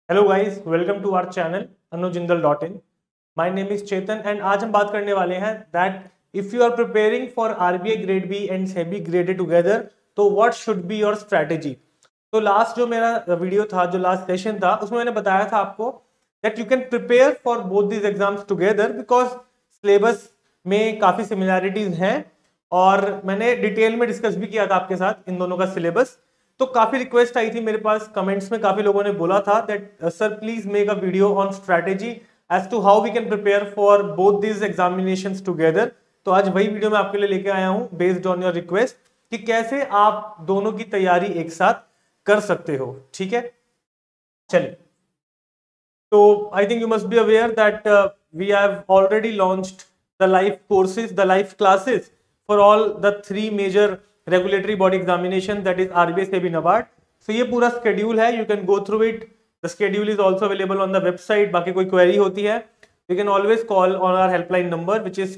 Hello guys, welcome to our channel anujindal.in। My name is Chetan and आज हम बात करने वाले हैं that if you are preparing for RBI grade B and SEBI graded together, तो what should be your strategy. तो last जो मेरा वीडियो था, जो लास्ट सेशन था, उसमें मैंने बताया था आपको that you can prepare for both these exams together because syllabus में काफ़ी सिमिलैरिटीज हैं और मैंने डिटेल में डिस्कस भी किया था आपके साथ इन दोनों का सिलेबस। तो काफी रिक्वेस्ट आई थी मेरे पास, कमेंट्स में काफी लोगों ने बोला था that sir please make a video on strategy as to how we can prepare for both these examinations together. तो आज वही वीडियो मैं आपके लिए लेके आया हूं बेस्ड ऑन योर रिक्वेस्ट कि कैसे आप दोनों की तैयारी एक साथ कर सकते हो। ठीक है, चलिए। तो I think you must be aware that we have already launched the live courses, the live classes for all the three major regulatory body examination, that is RBI, SEBI, NABARD। so ये पूरा schedule है, you can go through it। the schedule is also available on the website। बाकी कोई query होती है you can always call on our helpline number which is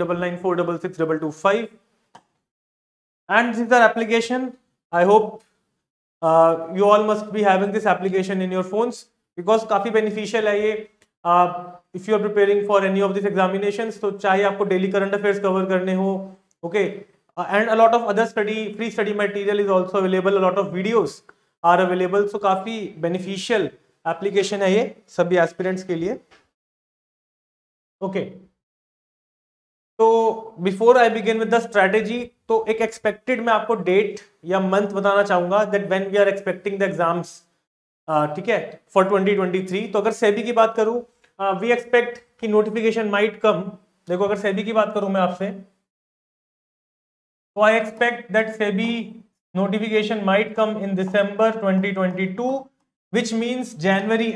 9999466225। and this is our application। I hope you all must be having this application in your phones because काफी beneficial है ये। if you are preparing for any of these examinations, तो चाहे आपको daily current affairs cover करने हो, okay, and a lot of other free study material is also available, a lot of videos are available, so काफी beneficial application है ये सभी aspirants के लिए। okay, तो before I begin with the strategy, तो एक एक्सपेक्टेड मैं आपको डेट या मंथ बताना चाहूंगा that when we are expecting the exams. ठीक है, फॉर 2023। तो अगर सेबी की बात करूं, वी एक्सपेक्ट कि नोटिफिकेशन माइट कम। देखो, अगर सेबी की बात करूं मैं आपसे, तो I expect that SEBI notification might come in December 2022, which means January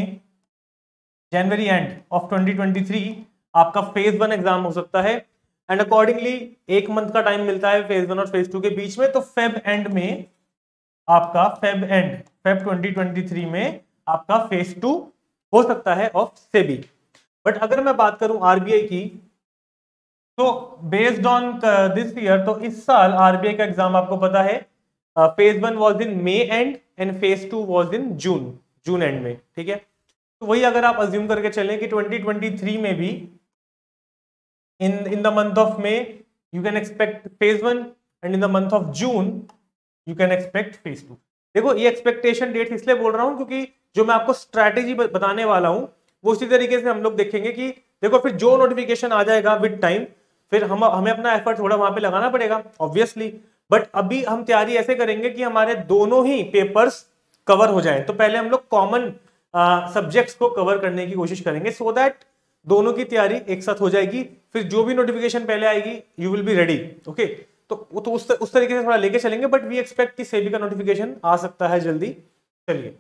end of 2023 आपका फेज 1 एग्जाम हो सकता है। एंड अकॉर्डिंगली एक मंथ का टाइम मिलता है फेज 1 और फेज 2 के बीच में, तो फेब एंड में आपका फेब 2023 में आपका फेज 2 हो सकता है ऑफ सेबी। बट अगर मैं बात करूं आरबीआई की, तो बेस्ड ऑन दिस ईयर, तो इस साल आरबीआई का एग्जाम आपको पता है phase 1 was in May and phase 2 was in June end में। ठीक है, तो वही अगर आप अज्यूम करके चलें कि 2023 में भी in the month of May you can expect phase 1 and in the month of June you can expect phase 2। देखो, ये एक्सपेक्टेशन डेट इसलिए बोल रहा हूं क्योंकि जो मैं आपको स्ट्रैटेजी बताने वाला हूं वो उसी तरीके से हम लोग देखेंगे कि देखो फिर जो नोटिफिकेशन आ जाएगा विद टाइम, फिर हमें अपना एफर्ट थोड़ा वहां पे लगाना पड़ेगा ऑब्वियसली। बट अभी हम तैयारी ऐसे करेंगे कि हमारे दोनों ही पेपर्स कवर हो जाए। तो पहले हम लोग कॉमन सब्जेक्ट्स को कवर करने की कोशिश करेंगे सो दैट दोनों की तैयारी एक साथ हो जाएगी। फिर जो भी नोटिफिकेशन पहले आएगी you will be ready. Okay, तो उस तरीके से थोड़ा लेके चलेंगे, बट वी एक्सपेक्ट कि सेबी का नोटिफिकेशन आ सकता है जल्दी। चलिए,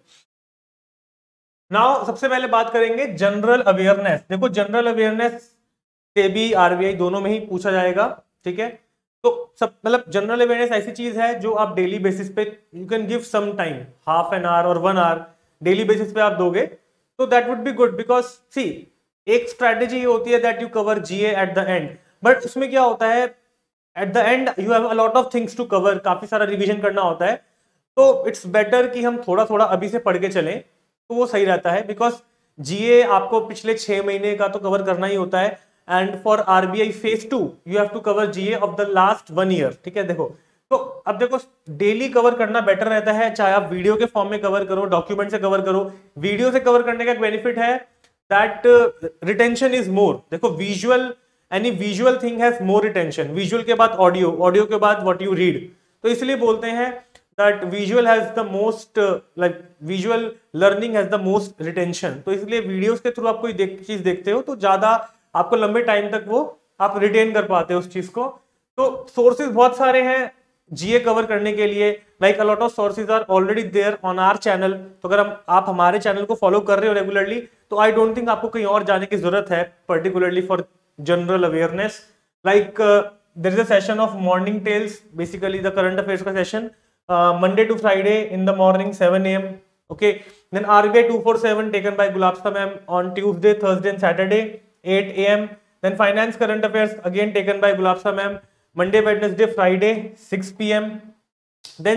नाउ सबसे पहले बात करेंगे जनरल अवेयरनेस। देखो, जनरल अवेयरनेस सेबी आरबीआई दोनों में ही पूछा जाएगा। ठीक है, तो सब मतलब जनरल अवेयरनेस ऐसी चीज है जो आप डेली बेसिस पे you can give some time, half an hour और 1 आवर डेली बेसिस पे आप दोगे तो that would be good. Because see, एक स्ट्रैटेजी ये होती है that you cover GA at the end, but उसमें क्या होता है at the end you have a lot of things to cover, काफी सारा रिवीजन करना होता है। तो इट्स बेटर कि हम थोड़ा थोड़ा अभी से पढ़ के चलें तो वो सही रहता है। बिकॉज जीए आपको पिछले 6 महीने का तो कवर करना ही होता है and for RBI phase 2 you have to cover GA of the last 1 year. ठीक है, देखो, तो अब देखो डेली कवर करना बेटर रहता है, चाहे आप वीडियो के फॉर्म में कवर करो, डॉक्यूमेंट से कवर करो। वीडियो से कवर करने का एक बेनिफिट है that retention is more। देखो, any visual thing has more retention। visual के बाद audio के बाद what you read। तो इसलिए बोलते हैं that visual has the most visual learning has the most retention। तो इसलिए वीडियोस के थ्रू आप कोई चीज देखते हो तो ज्यादा आपको लंबे टाइम तक वो आप रिटेन कर पाते हो उस चीज को। तो सोर्सेज बहुत सारे हैं जीए कवर करने के लिए, like a lot of sources are already there on our channel. तो अगर आप हमारे चैनल को फॉलो कर रहे हो रेगुलरली, तो आई डोंट थिंक आपको कहीं और जाने की जरूरत है particularly for general awareness. Like there is a session of morning tales, basically the current affairs का session, Monday to Friday in the morning 7 AM। okay, then RBI 247 taken by Gulabsa ma'am on Tuesday, Thursday and Saturday 8 AM। then finance current affairs again taken by Gulabsa ma'am Monday, Wednesday, Friday 6 PM। then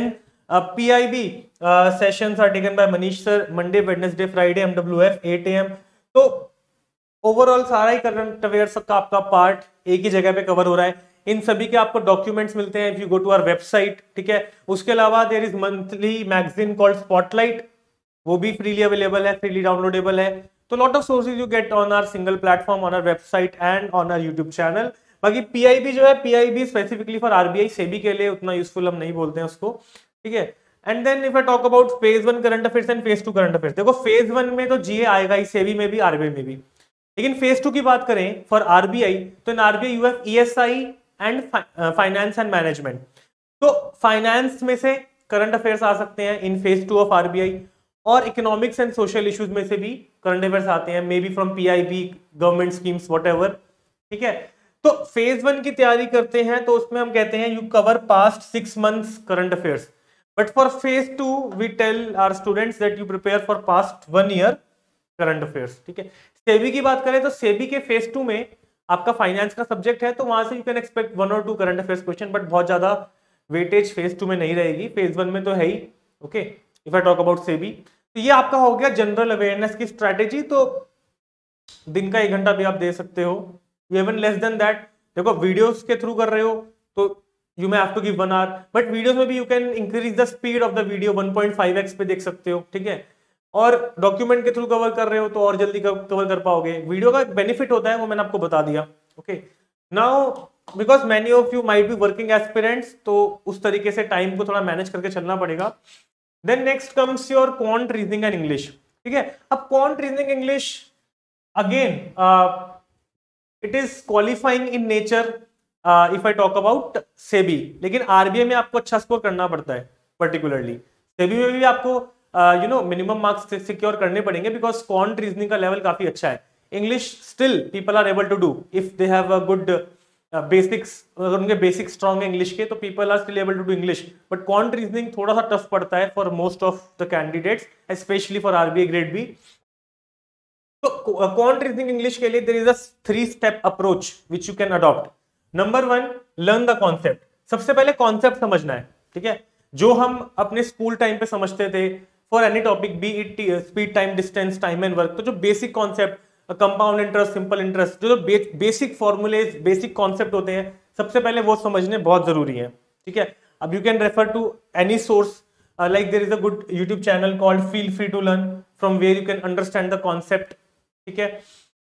PIB sessions are taken by Manish sir Monday, Wednesday, Friday, MWF 8 AM। तो overall सारा ही current affairs का आपका part एक ही जगह पे cover हो रहा है। इन सभी के आपको डॉक्यूमेंट्स मिलते हैं if you go to our website, ठीक है। उसके अलावा there is monthly magazine called Spotlight, वो भी फ्रीली अवेलेबल है, फ्रीली डाउनलोडेबल है। तो lot of sources you get on our single platform, on our website and on our YouTube channel. बाकी PIB जो है, PIB specifically for RBI SEBI के लिए उतना यूजफुल हम नहीं बोलते हैं उसको, ठीक है। And then if I talk about phase 1 current affairs and phase 2 current affairs, देखो फेज 1 में तो GA आएगा ही, सेबी में भी, RBI में भी। लेकिन फेज 2 की बात करें फॉर RBI, तो in RBI you have ESI and finance and management. तो फाइनेंस में से करंट अफेयर्स आ सकते हैं इन फेज 2 ऑफ RBI, और इकोनॉमिक्स एंड सोशल इश्यूज में से भी करंट अफेयर्स आते हैं, may be from PIB, government schemes, whatever, ठीक है। तो फेज 1 की तैयारी करते हैं तो उसमें हम कहते हैं you cover past 6 months current affairs, but for phase 2 we tell our students that you prepare for past 1 year current affairs, ठीक है। सेबी की बात करें तो सेबी के फेज 2 में आपका फाइनेंस का सब्जेक्ट है, तो वहां से यू कैन एक्सपेक्ट 1 और 2 करंट अफेयर्स क्वेश्चन, बट बहुत ज्यादा वेटेज फेज 2 में नहीं रहेगी, फेज 1 में तो है ही, okay. If I talk about SEBI, तो ये आपका हो गया जनरल अवेयरनेस की स्ट्रेटेजी। तो दिन का 1 घंटा भी आप दे सकते हो, इवन लेस देन दैट। देखो वीडियोस के थ्रू कर रहे हो तो you may have to give 1 hour, but videos में भी you can increase the speed of the video, 1.5x पे देख सकते हो, ठीक है। और डॉक्यूमेंट के थ्रू कवर कर रहे हो तो और जल्दी कवर कर पाओगे। वीडियो का बेनिफिट होता है, वो मैंने आपको बता दिया, okay. Now because many of you might be working aspirants, तो उस तरीके से टाइम को थोड़ा मैनेज करके चलना पड़ेगा। Then next comes your quant, reasoning and English, ठीक है। अब quant, reasoning, English again it is qualifying in nature if I talk about SEBI, लेकिन RBI में आपको अच्छा स्कोर करना पड़ता है, पर्टिकुलरली सेबी में भी आपको you know minimum marks secure करने पड़ेंगे, बिकॉज क्वांट रीजनिंग का लेवल काफी अच्छा है। English still people are able to do if they have a good basics, अगर उनके बेसिक स्ट्रॉन्ग है इंग्लिश के, तो people are still able to do English. But quant reasoning थोड़ा सा टफ पड़ता है for most of the candidates, specially for RBI grade B. तो क्वांट, रीजनिंग, इंग्लिश के लिए there is a 3-step approach which you can adopt. Number 1, learn the concept. सबसे पहले concept समझना है, ठीक है। जो हम अपने स्कूल टाइम पे समझते थे for any topic, be it speed, time, distance, time and work, तो जो basic concept, compound interest, simple interest, जो बेसिक फॉर्मूलेज, बेसिक कॉन्सेप्ट होते हैं, सबसे पहले वो समझने बहुत जरूरी है, ठीक है। अब you can refer to any source, like there is a good YouTube channel called Feel Free to Learn, from where you can understand the concept, ठीक है।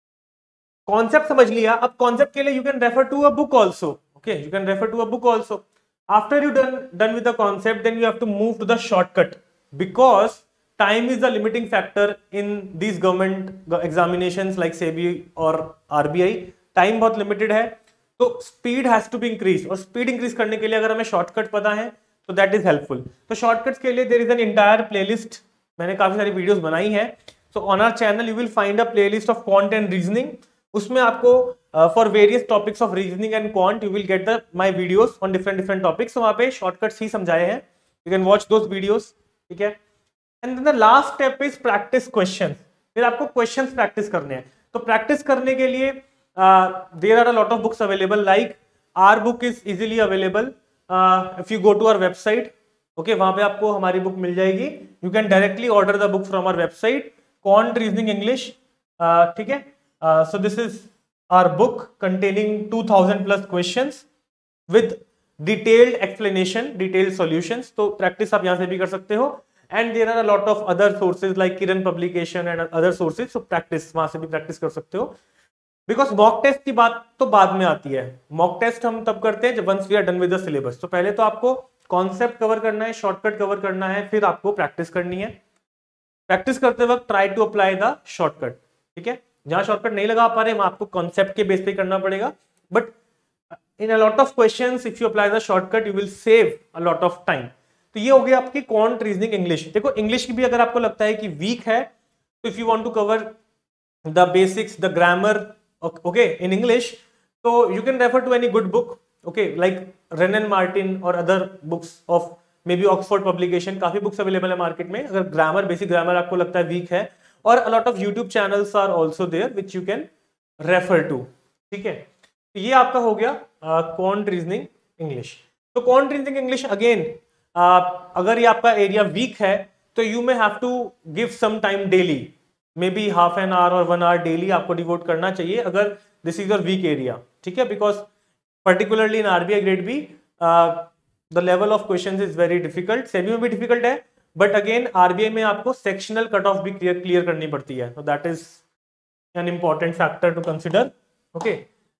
कॉन्सेप्ट समझ लिया, अब कॉन्सेप्ट के लिए you can refer to a book also, okay, you can refer to a book also. After you done with the concept, then you have to move to the shortcut, because time is the limiting factor in these government examinations like SEBI और RBI। Time बहुत limited है, तो speed has to be increase, और speed increase करने के लिए अगर हमें शॉर्टकट पता है तो दैट इज हेल्पफुल। तो शॉर्टकट्स के लिए there is an entire playlist, मैंने काफी सारी वीडियोस बनाई है। So on our channel you will find a playlist of quant and reasoning, उसमें आपको for various topics of reasoning and quant you will get the my videos on different topics. वहां पे shortcuts ही समझाए हैं, you can watch those videos, ठीक है। And then the last step is practice question. फिर आपको क्वेश्चंस प्रैक्टिस करने हैं, तो प्रैक्टिस करने के लिए there are a lot of books available, like our book is easily available if you go to our website, okay, वहां पे आपको हमारी बुक मिल जाएगी। You can directly order the book from our website, quant, reasoning, English, ठीक है। So this is our book containing 2000+ questions with detailed explanation, detailed solutions. तो practice आप यहां से भी कर सकते हो। And there are a lot of other sources like Kiran publication and other sources, so practice वहां से भी प्रैक्टिस कर सकते हो। बिकॉज मॉक टेस्ट की बात तो बाद में आती है, मॉक टेस्ट हम तब करते हैं जब once we are done with the syllabus. तो पहले तो आपको कॉन्सेप्ट कवर करना है, शॉर्टकट कवर करना है, फिर आपको प्रैक्टिस करनी है। प्रैक्टिस करते वक्त try to apply the shortcut, ठीक है। जहां शॉर्टकट नहीं लगा पा रहे वहां आपको कॉन्सेप्ट के बेस पे करना पड़ेगा, but in a lot of questions if you apply the shortcut you will save a lot of time. तो ये हो गया आपकी क्वांट, रीजनिंग, इंग्लिश। देखो इंग्लिश की भी अगर आपको लगता है कि वीक है, तो if you want to cover the basics, the grammar, okay, in English, so you can refer to any good book, okay, like Renan Martin or other books of maybe Oxford publication। काफी books available है market में, अगर grammar, basic grammar आपको लगता है week है, और a lot of YouTube channels are also there which you can refer to, ठीक है। तो ये आपका हो गया क्वांट, रीजनिंग, इंग्लिश। तो क्वांट, रीजनिंग, इंग्लिश अगेन अगर ये आपका एरिया वीक है तो you may have to give some time daily, maybe half an hour और 1 आवर डेली आपको डिवोट करना चाहिए अगर this is your weak area, ठीक है। Because particularly in RBI grade B the level of questions is very difficult, SEBI में भी difficult है, बट अगेन आरबीआई में आपको सेक्शनल कट ऑफ भी क्लियर करनी पड़ती है, तो that is an important factor to consider. Okay,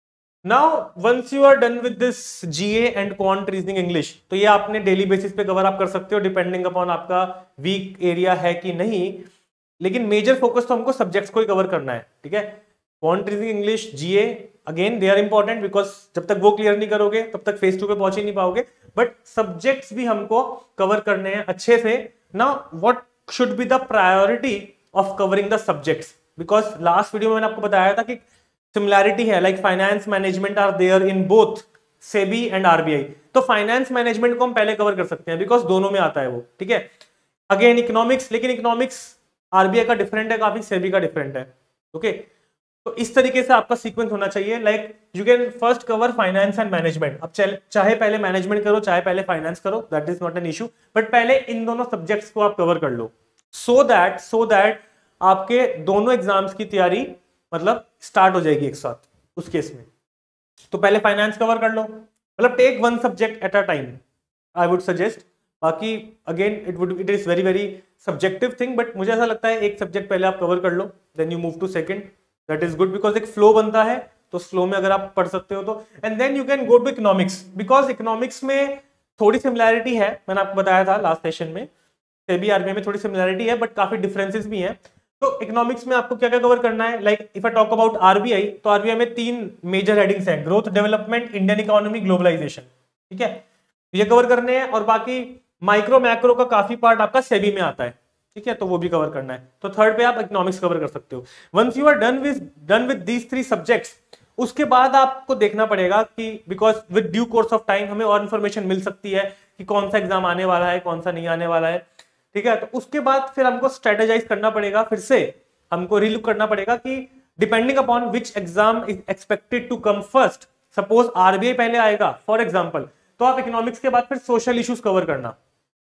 now once you are done with this GA and quant reasoning English, तो ये आपने डेली बेसिस पे कवर आप कर सकते हो डिपेंडिंग अपॉन आपका वीक एरिया है कि नहीं, लेकिन मेजर फोकस तो हमको सब्जेक्ट्स को ही कवर करना है, ठीक है। Quant reasoning English, GA, again they are important because जब तक वो क्लियर नहीं करोगे तब तक फेज 2 पे पहुंच ही नहीं पाओगे, बट सब्जेक्ट्स भी हमको कवर करने हैं अच्छे से। Now what should be the priority of covering the subjects, because last video में मैंने आपको बताया था कि सिमिलैरिटी है, like finance management are there in both SEBI and RBI, तो फाइनेंस मैनेजमेंट को हम पहले कवर कर सकते हैं बिकॉज दोनों में आता है वो, ठीक है। अगेन इकोनॉमिक्स, लेकिन इकोनॉमिक्स आरबीआई का डिफरेंट है काफी, सेबी का डिफरेंट है, ओके। तो इस तरीके से आपका सीक्वेंस होना चाहिए, like you can first cover finance and management, अब चाहे पहले मैनेजमेंट करो चाहे पहले फाइनेंस करो, that is not an issue, but पहले इन दोनों सब्जेक्ट्स को आप कवर कर लो, सो दैट आपके दोनों एग्जाम्स की तैयारी मतलब स्टार्ट हो जाएगी एक साथ उस केस में। तो पहले फाइनेंस कवर कर लो, मतलब take one subject at a time I would suggest, बाकी again it is very subjective thing, but मुझे ऐसा लगता है एक सब्जेक्ट पहले आप कवर कर लो, then you move to second, that is good because एक फ्लो बनता है, तो फ्लो में अगर आप पढ़ सकते हो तो, and then you can go to economics, because economics में थोड़ी सिमिलैरिटी है, मैंने आपको बताया था लास्ट सेशन में, सेबी आरबीआई में थोड़ी सिमिलैरिटी है बट काफी डिफरेंसेस भी हैं। तो इकोनॉमिक्स में आपको क्या क्या कवर करना है, like if I talk about RBI, तो आरबीआई में 3 मेजर हेडिंग्स हैं, growth, development, Indian economy, globalisation, ठीक है, ये कवर करने हैं, और बाकी माइक्रो मैक्रो का काफी पार्ट आपका सेबी में आता है, ठीक है, तो वो भी कवर करना है, तो थर्ड पे आप इकोनॉमिक्स कवर कर सकते हो। Once you are done with these 3 subjects, उसके बाद आपको देखना पड़ेगा कि because with due course of time हमें और इन्फॉर्मेशन मिल सकती है कि कौन सा एग्जाम आने वाला है कौन सा नहीं आने वाला है, ठीक है, तो उसके बाद फिर हमको स्ट्रेटेजाइज करना पड़ेगा, फिर से हमको रिलुक करना पड़ेगा कि depending upon which exam is expected to come first, suppose RBI पहले आएगा फॉर एग्जांपल, तो आप इकोनॉमिक्स के बाद फिर सोशल इश्यूज कवर करना,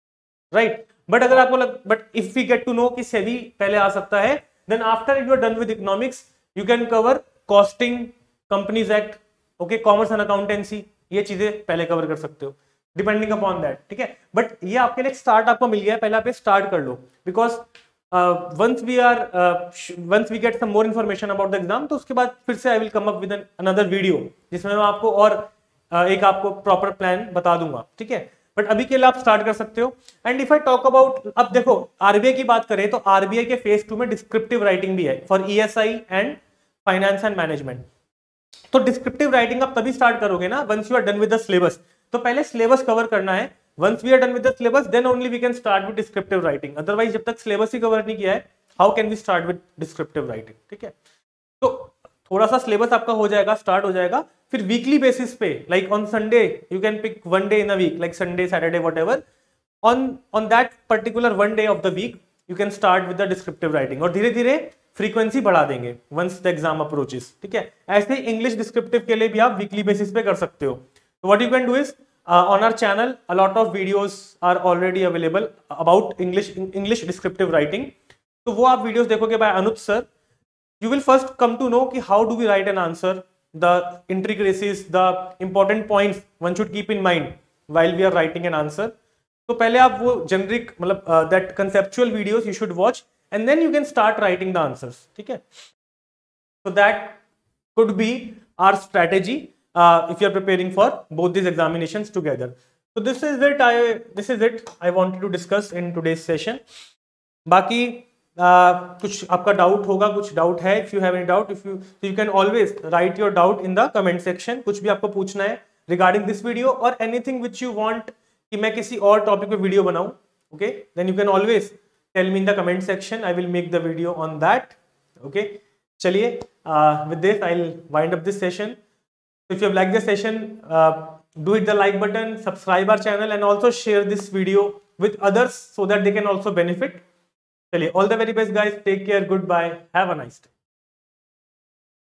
राइट। बट अगर आपको but if we get to know कि सेबी पहले आ सकता है, then after you are done with economics you can cover costing, companies act, okay, commerce and accountancy, ये चीजें पहले कवर कर सकते हो डिपेंडिंग अपॉन दैट, ठीक है। बट ये आपके लिए स्टार्ट आपको मिल गया है, पहले आप स्टार्ट कर लो, because once we get some more information about the exam, तो उसके बाद फिर से I will come up with another video जिसमें मैं आपको और एक आपको प्रॉपर प्लान बता दूंगा, ठीक है। बट अभी के लिए आप स्टार्ट कर सकते हो। And if I talk about, अब देखो आरबीआई की बात करें तो आरबीआई के फेज 2 में डिस्क्रिप्टिव राइटिंग भी है for ESI and finance and management. तो डिस्क्रिप्टिव राइटिंग आप तभी स्टार्ट करोगे ना once you are done with the syllabus, तो पहले सिलेबस कवर करना है, once we are done with the syllabus then only we can start with descriptive writing, otherwise जब तक सिलेबस ही कवर नहीं किया है how can we start with descriptive writing, ठीक है। तो थोड़ा सा सिलेबस आपका हो जाएगा, स्टार्ट हो जाएगा, फिर वीकली बेसिस पे like on Sunday you can pick one day in a week, like Sunday Saturday whatever, on that particular one day of the week you can start with the descriptive writing, और धीरे धीरे frequency बढ़ा देंगे once the exam approaches, ठीक है। ऐसे English descriptive के लिए भी आप वीकली बेसिस पे कर सकते हो। तो what you can do is on our channel a lot of videos are already available about English descriptive writing, तो वो आप वीडियोस देखोगे by Anuj sir, you will first come to know कि how do we write an answer, the intricacies, the important points one should keep in mind while we are writing an answer। तो पहले आप वो generic मतलब that conceptual videos you should watch and then you can start writing the answers, ठीक है। So that could be our strategy if you are preparing for both these examinations together। So this is it I wanted to discuss in today's session। बाकी कुछ आपका doubt होगा, कुछ doubt है, if you have any doubt, you can always write your doubt in the comment section। कुछ भी आपको पूछना है regarding this video or anything which you want कि मैं किसी और टॉपिक पे वीडियो बनाऊं, okay, then you can always tell me in the comment section, I will make the video on that, okay। चलिए with this I'll wind up this session। If you have liked this session, do hit the like button, subscribe our channel and also share this video with others so that they can also benefit। चलिए, all the very best guys, take care, goodbye, have a nice day।